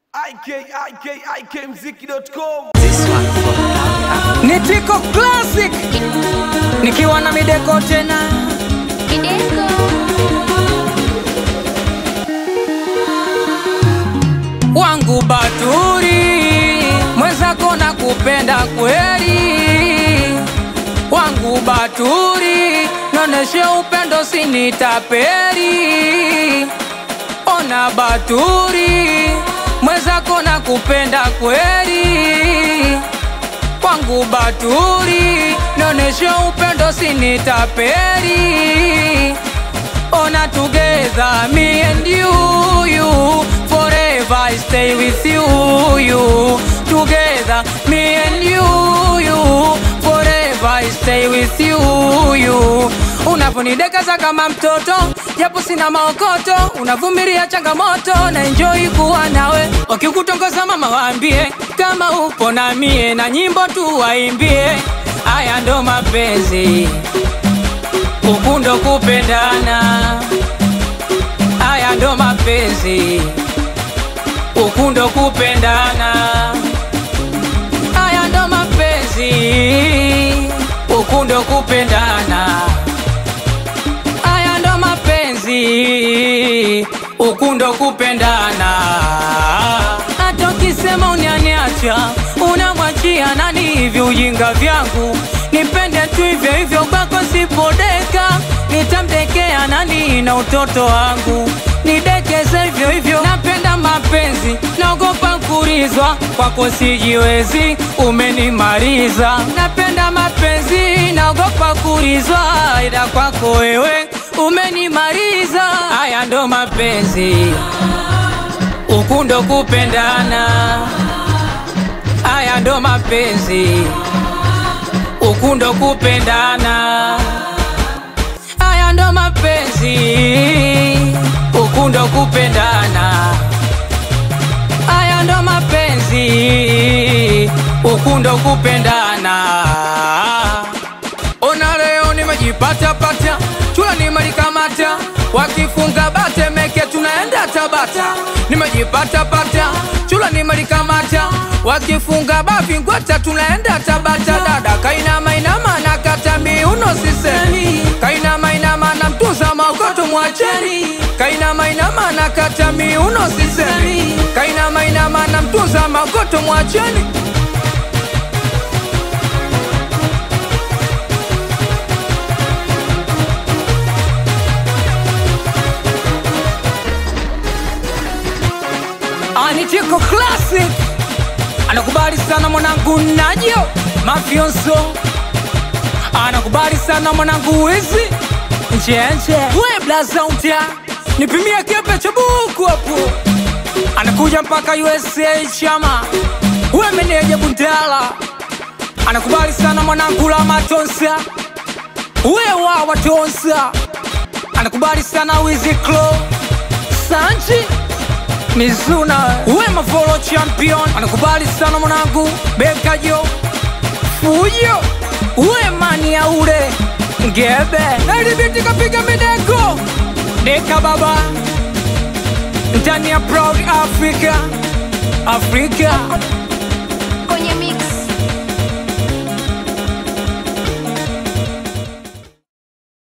ikmziki.com. Nitiko Classic nikiwa na Mideko tena. Mideko Wangu Baturi mwenzako na kupenda kweli. Wangu Baturi noneshe upendo sinitapeli. Ona Baturi mwenzako na kupenda kweli. Wangu Baturi noneshe upendo sinitapeli. Ona together me and you forever I stay with you. Together me and you forever I stay with you. Unaponidekeza kama mtoto japo sina maokoto, unavumilia changamoto na enjoy kuwa nawe. Wakikutongoza mama waambie kama upo na mie, na nyimbo tu waimbie. Haya ndo mapenzi, ukundo kupendana. Haya ndo mapenzi, ukundo kupendana. Haya ndo mapenzi, ukundo kupendana. Haya ndo mapenzi, ukundo kupendana. Hata ukisema unianiacha, unamwachia nani hivi ujinga vyangu? Nipende tu hivyo hivyo kwako sipodeka, nitamdekea nani na utoto wangu? Nidekeze hivyo hivyo, napenda mapenzi, naogopa kurizwa, kwako sijiwezi, umenimaliza. Napenda mapenzi, naogopa kurizwa, ila kwako wewe umenimaliza. Haya ndo mapenzi, ukundo kupendana. Haya ndo mapenzi, ukundo kupendana. Haya ndo mapenzi, ukundo kupendana. Haya ndo mapenzi, ukundo kupendana. Ona leo nimejipata pata, chula nimelikamata, wakifunga bate meke tunaenda Tabata. Nimejipata pata, chula nimelikamata, wakifunga bafi ngwata tunaenda Tabata. Dada kainama inama na kata miuno sisemi, kainama inama na mtuza maokoto mwacheni. Kainama inama na kata miuno sisemi, kainama inama na mtuza maokoto mwacheni. Nitiko Classic anakubali sana mwanangu Najo Mafionso, anakubali sana mwanangu Wizi Njenje. We blaza untia nipimia kepe cha buku hapo, anakuja mpaka USA chama. We meneja Bundala anakubali sana mwanangu la Matonsa. We wawa Tonsa anakubali sana Wizi Klo Sanji Mizuna. Uwe Mavolo champion anakubali sana mwanangu Bekajo Fujo. Uwe mani ya ule Ngebe na ilibiti kapiga Mideko Deka baba ndani ya Proud Africa.